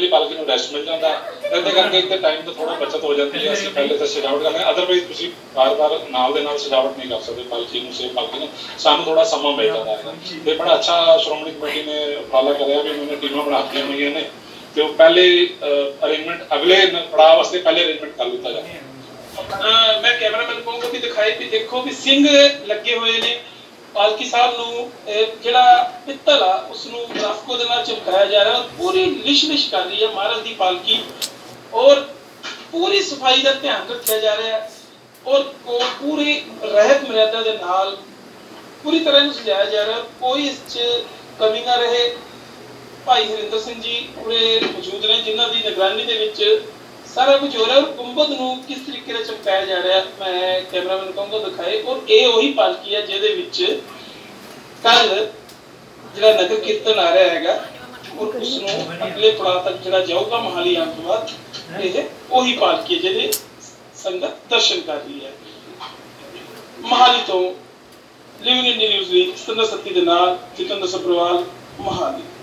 ਲਈ ਪਾਲਕੀ ਨੂੰ ਰੈਸਟ ਮਿਲ ਜਾਂਦਾ ਇਹਦੇ ਕਰਕੇ ਇੱਕ ਟਾਈਮ ਤੋਂ ਥੋੜਾ ਬਚਤ ਹੋ ਜਾਂਦੀ ਹੈ। ਅਸੀਂ ਪਹਿਲੇ ਤਾਂ ਸਜਾਵਟ ਕਰਦੇ ਹਾਂ, ਅਦਰਵਾਈਜ਼ ਤੁਸੀਂ ਬਾਰ-ਬਾਰ ਨਾਲ ਦੇ ਨਾਲ ਸਜਾਵਟ ਨਹੀਂ ਕਰ ਸਕਦੇ ਪਾਲਕੀ ਨੂੰ, ਸੇਮ ਪਾਲਕੀ ਨੂੰ, ਸਾਨੂੰ ਥੋੜਾ ਸਮਾਂ ਮਿਲ ਜਾਂਦਾ ਹੈ। ਤੇ ਬੜਾ ਅੱਛਾ ਸ਼੍ਰੋਮਣੀ ਕਮੇਟੀ ਨੇ ਉਪਰਾਲਾ ਕਰਿਆ ਵੀ ਉਹਨਾਂ ਨੇ ਟੀਮਾਂ ਬਣਾ ਦਿੱਤੀਆਂ ਹੋਈਆਂ ਨੇ ਤੇ ਉਹ ਪਹਿਲੇ ਅਰੇਂਜਮੈਂਟ ਅਗਲੇ ਪੜਾਅ ਵਾਸਤੇ ਪਹਿਲੇ ਅਰੇਂਜਮੈਂਟ ਕਰ ਦਿੱਤਾ ਜਾਏ। मैं कैमरामैन कहूँगा कि दिखाई भी देखो भी सिंह लगे हुए ने पालकी साहब नूं जिहड़ा पित्तल आ उसनूं राफको दे नाल चिपकाया जा रहा है, पूरी लिश कर रही है महाराज दी पालकी और पूरी सफाई का ध्यान रखा जा रहा है और पूरी रहत मर्यादा दे नाल पूरी तरह सजाया जा रहा है, कोई इस कमी ना रहे। भाई हरिंदर सिंह जी पूरे मौजूद ने जिन्हां दी निगरानी दे विच सारा कुछ हो रहा है और गुंबद नूं किस तरीके से चमकाया जा रहा है मैं कैमरामैन कहूँगा दिखाए। और ये वही पालकी है जिहदे विच कल जिहड़ा नगर कीर्तन आ रहा हैगा और उसनूं अगले पड़ाव तक जिहड़ा जाऊगा मोहाली आउण तों बाद ये वही पालकी है जिहदे संगत दर्शन कर रही है। मोहाली तो लिविंग इंडिया न्यूज़ ਲਈ ਸਤਿੰਦਰ ਸੱਤੀ ਦੇ ਨਾਲ ਜਿਤੇਂਦਰ ਸਭਰਵਾਲ मोहाली।